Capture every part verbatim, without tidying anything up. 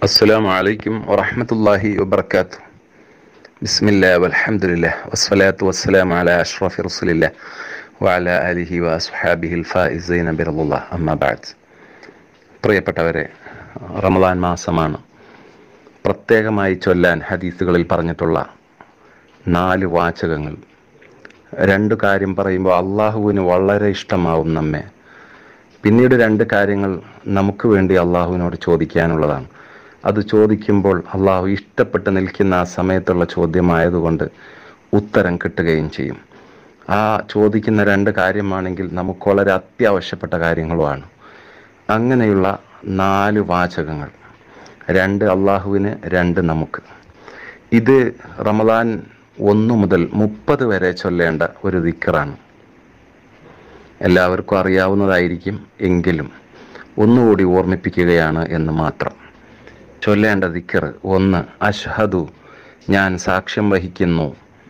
അസ്സലാമു അലൈക്കും വറഹ്മത്തുള്ളാഹി വബറകാതുഹു. ബിസ്മില്ലാഹി വൽഹംദുലില്ലാഹി വസ്സലാത്തു വസ്സലാമു അലാ അഷ്റഫി റസൂലില്ലാഹി വഅലാ ആലിഹി വഅസ്ഹാബിഹിൽ ഫായിസീന ബിറളില്ലാഹ്. അമ്മാ ബഅദ്. പ്രിയപ്പെട്ടവരെ, റമദാൻ മാസമാണ്. പ്രത്യേകമായി ചൊല്ലാൻ ഹദീസുകളിൽ പറഞ്ഞിട്ടുള്ള നാല് വാചകങ്ങൾ. രണ്ട് കാര്യം പറയുമ്പോൾ അള്ളാഹുവിന് വളരെ ഇഷ്ടമാവും നമ്മെ. പിന്നീട് രണ്ട് കാര്യങ്ങൾ നമുക്ക് വേണ്ടി അള്ളാഹുവിനോട് ചോദിക്കാനുള്ളതാണ്. അത് ചോദിക്കുമ്പോൾ അള്ളാഹു ഇഷ്ടപ്പെട്ട് നിൽക്കുന്ന ആ സമയത്തുള്ള ചോദ്യമായതുകൊണ്ട് ഉത്തരം കിട്ടുകയും ചെയ്യും. ആ ചോദിക്കുന്ന രണ്ട് കാര്യമാണെങ്കിൽ നമുക്ക് വളരെ അത്യാവശ്യപ്പെട്ട കാര്യങ്ങളുമാണ്. അങ്ങനെയുള്ള നാല് വാചകങ്ങൾ, രണ്ട് അള്ളാഹുവിന്, രണ്ട് നമുക്ക്. ഇത് റമദാൻ ഒന്ന് മുതൽ മുപ്പത് വരെ ചൊല്ലേണ്ട ഒരു ദിക്റാണ്. എല്ലാവർക്കും അറിയാവുന്നതായിരിക്കും, എങ്കിലും ഒന്നുകൂടി ഓർമ്മിപ്പിക്കുകയാണ് എന്ന് മാത്രം. ചൊല്ലേണ്ട ദിക്ർ: ഒന്ന്, അഷ്ഹദു, ഞാൻ സാക്ഷ്യം വഹിക്കുന്നു,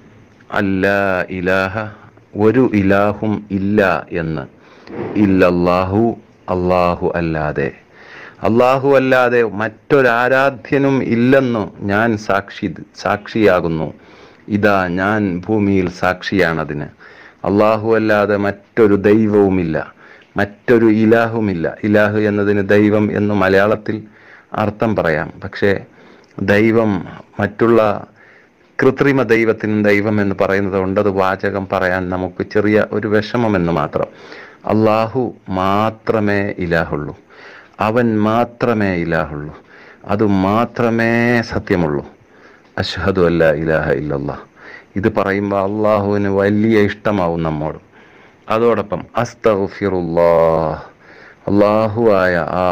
അല്ലാ ഇലാഹ, ഒരു ഇലാഹും ഇല്ല എന്ന്, ഇല്ലല്ലാഹു, അല്ലാഹു അല്ലാതെ, അല്ലാഹു അല്ലാതെ മറ്റൊരാരാധ്യനും ഇല്ലെന്നു ഞാൻ സാക്ഷി സാക്ഷിയാകുന്നു. ഇതാ ഞാൻ ഭൂമിയിൽ സാക്ഷിയാണതിന്. അല്ലാഹു അല്ലാതെ മറ്റൊരു ദൈവവുമില്ല, മറ്റൊരു ഇലാഹുമില്ല. ഇലാഹ് എന്നതിന് ദൈവം എന്ന് മലയാളത്തിൽ അർത്ഥം പറയാം. പക്ഷേ ദൈവം, മറ്റുള്ള കൃത്രിമ ദൈവത്തിനും ദൈവം എന്ന് പറയുന്നത് കൊണ്ട് അത് വാചകം പറയാൻ നമുക്ക് ചെറിയ ഒരു വിഷമമെന്ന് മാത്രം. അല്ലാഹു മാത്രമേ ഇലാഹുള്ളൂ, അവൻ മാത്രമേ ഇലാഹുള്ളൂ, അത് മാത്രമേ സത്യമുള്ളൂ. അഷ്ഹദു അല്ലാ ഇലാഹ ഇല്ലല്ലാഹ്. ഇത് പറയുമ്പോൾ അള്ളാഹുവിന് വലിയ ഇഷ്ടമാവും നമ്മോട്. അതോടൊപ്പം അസ്തഗ്ഫിറുല്ലാഹ്, അള്ളാഹുവായ ആ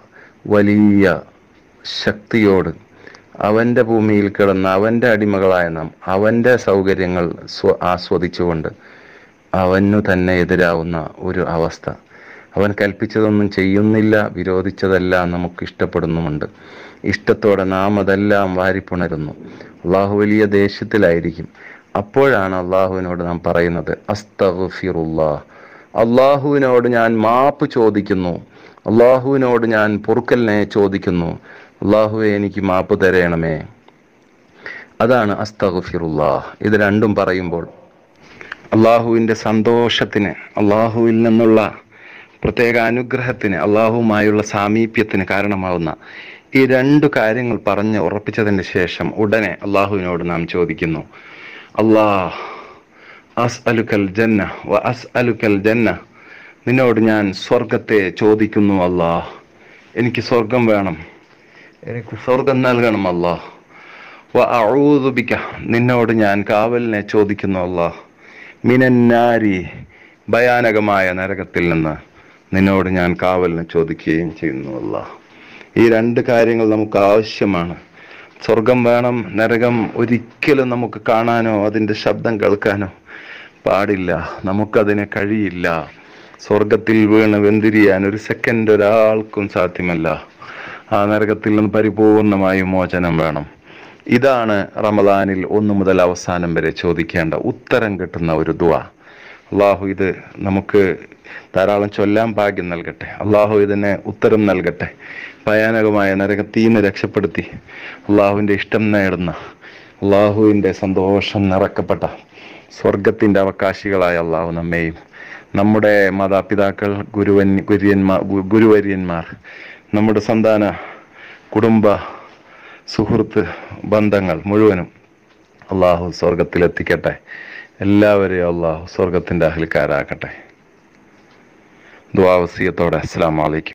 വലിയ ശക്തിയോട്, അവൻ്റെ ഭൂമിയിൽ കിടന്ന് അവൻ്റെ അടിമകളായ നാം അവൻ്റെ സൗകര്യങ്ങൾ സ്വ ആസ്വദിച്ചുകൊണ്ട് അവനു തന്നെ എതിരാവുന്ന ഒരു അവസ്ഥ. അവൻ കൽപ്പിച്ചതൊന്നും ചെയ്യുന്നില്ല, വിരോധിച്ചതെല്ലാം നമുക്ക് ഇഷ്ടപ്പെടുന്നുമുണ്ട്. ഇഷ്ടത്തോടെ നാം അതെല്ലാം വാരിപ്പുണരുന്നു. അള്ളാഹു വലിയ ദേഷ്യത്തിലായിരിക്കും. അപ്പോഴാണ് അള്ളാഹുവിനോട് നാം പറയുന്നത് അസ്തഗ്ഫിറുല്ലാഹ്, അള്ളാഹുവിനോട് ഞാൻ മാപ്പ് ചോദിക്കുന്നു, അള്ളാഹുവിനോട് ഞാൻ പൊറുക്കലിനെ ചോദിക്കുന്നു, അള്ളാഹുവെ എനിക്ക് മാപ്പ് തരയണമേ. അതാണ് അസ്തഗ്ഫിറുല്ലാഹ്. ഇത് രണ്ടും പറയുമ്പോൾ അള്ളാഹുവിൻ്റെ സന്തോഷത്തിന്, അള്ളാഹുവിൽ നിന്നുള്ള പ്രത്യേക അനുഗ്രഹത്തിന്, അള്ളാഹുവുമായുള്ള സാമീപ്യത്തിന് കാരണമാവുന്ന ഈ രണ്ടു കാര്യങ്ങൾ പറഞ്ഞ് ഉറപ്പിച്ചതിന് ശേഷം ഉടനെ അള്ളാഹുവിനോട് നാം ചോദിക്കുന്നു, അല്ലാഹ് അസ്അലുക്കൽ ജന്ന വ അസ്അലുക്കൽ ജന്ന, നിന്നോട് ഞാൻ സ്വർഗത്തെ ചോദിക്കുന്നു അല്ലാഹ്, എനിക്ക് സ്വർഗം വേണം, എനിക്ക് സ്വർഗം നൽകണം അല്ലാഹ്. വ അഊദു ബിക, നിന്നോട് ഞാൻ കാവലിനെ ചോദിക്കുന്നു അല്ലാഹ്, മിനന്നാരി, ഭയാനകമായ നരകത്തിൽ നിന്ന് നിന്നോട് ഞാൻ കാവലിനെ ചോദിക്കുകയും ചെയ്യുന്നു അല്ലാഹ്. ഈ രണ്ട് കാര്യങ്ങൾ നമുക്ക് ആവശ്യമാണ്. സ്വർഗം വേണം, നരകം ഒരിക്കലും നമുക്ക് കാണാനോ അതിൻ്റെ ശബ്ദം കേൾക്കാനോ പാടില്ല, നമുക്കതിന് കഴിയില്ല. സ്വർഗത്തിൽ വീണ് വെന്തിരിയാൻ ഒരു സെക്കൻഡ് ഒരാൾക്കും സാധ്യമല്ല. ആ നരകത്തിൽ നിന്ന് പരിപൂർണമായും മോചനം വേണം. ഇതാണ് റമദാനിൽ ഒന്നു മുതൽ അവസാനം വരെ ചോദിക്കേണ്ട, ഉത്തരം കിട്ടുന്ന ഒരു ദുആ. അള്ളാഹു ഇത് നമുക്ക് ധാരാളം ചൊല്ലാൻ ഭാഗ്യം നൽകട്ടെ. അള്ളാഹു ഇതിന് ഉത്തരം നൽകട്ടെ. ഭയാനകമായ നരകത്തിൽ നിന്ന് രക്ഷപ്പെടുത്തി അള്ളാഹുവിൻ്റെ ഇഷ്ടം നേടുന്ന, അള്ളാഹുവിൻ്റെ സന്തോഷം നിറക്കപ്പെട്ട സ്വർഗത്തിൻ്റെ അവകാശികളായ അള്ളാഹു നമ്മെയും നമ്മുടെ മാതാപിതാക്കൾ, ഗുരുവൻ ഗുരുവന്മാർ ഗുരുവര്യന്മാർ നമ്മുടെ സന്താന, കുടുംബ, സുഹൃത്ത് ബന്ധങ്ങൾ മുഴുവനും അള്ളാഹു സ്വർഗത്തിലെത്തിക്കട്ടെ. എല്ലാവരെയും അള്ളാഹു സ്വർഗത്തിൻ്റെ അഹ്ൽക്കാരാക്കട്ടെ. ദുആ വസിയത്തോടെ അസ്സലാമു അലൈക്കും.